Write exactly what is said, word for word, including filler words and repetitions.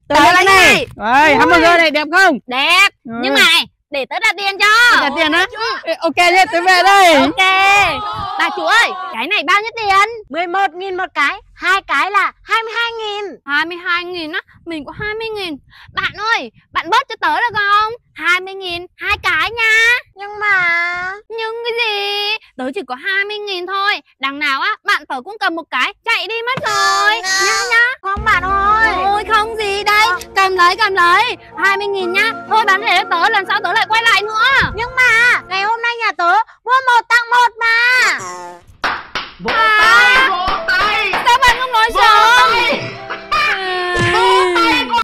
Tớ lấy này. Ôi, hamburger này đẹp không? Đẹp. Ừ. Nhưng mà này, để tớ trả tiền cho. Trả tiền á? Ừ. Ok nhé, tớ về đây. Ok. Bà chủ ơi, cái này bao nhiêu tiền? mười một nghìn một cái. Hai cái là hai mươi hai nghìn. hai mươi hai nghìn á? Mình có hai mươi nghìn. Bạn ơi, bạn bớt cho tớ được không? hai mươi nghìn, hai cái nha. Nhưng mà... Nhưng cái gì? Tớ chỉ có hai mươi nghìn thôi. Đằng nào á, bạn tớ cũng cầm một cái chạy đi mất rồi. Nhá nhá. Không bạn ơi. Ôi không gì đây. Cầm lấy, cầm lấy. hai mươi nghìn nhá. Thôi bán để cho tớ, lần sau tớ lại quay lại nữa. Nhưng mà ngày hôm nay nhà tớ mua một tặng một mà. À,